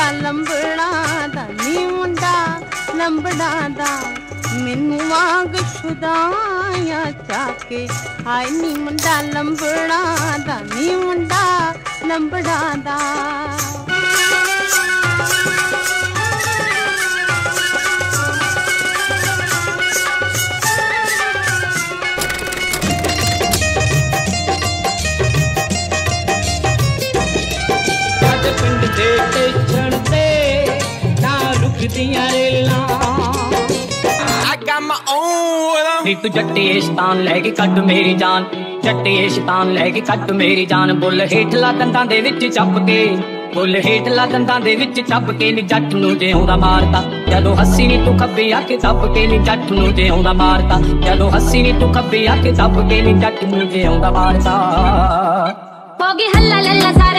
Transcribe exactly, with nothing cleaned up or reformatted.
लंबड़ा दा नी मुंडा लंबड़ा दा मैनू वांग छुदाया चाके हाय नी मुंडा लंबड़ा दा नी मुंडा लंबड़ा दा पिंड दे स्टेशन ते ना रुकदियां रेलां नी तू जट्टे शतान लैके कट मेरी जान जट्टे शतान लैके कट मेरी जान बुल हेठला दंदां दे विच चप के बुल हेठला दंदां दे विच चप के नी जट नूं जिउंदा मारता जदों हस्सी नी तू खब्बे आके दब के नी जट नूं जिउंदा मारता जदों हस्सी नी तू खब्बे आके दब के नी जट नूं जिउंदा मारता होगी हल्ला लल्ला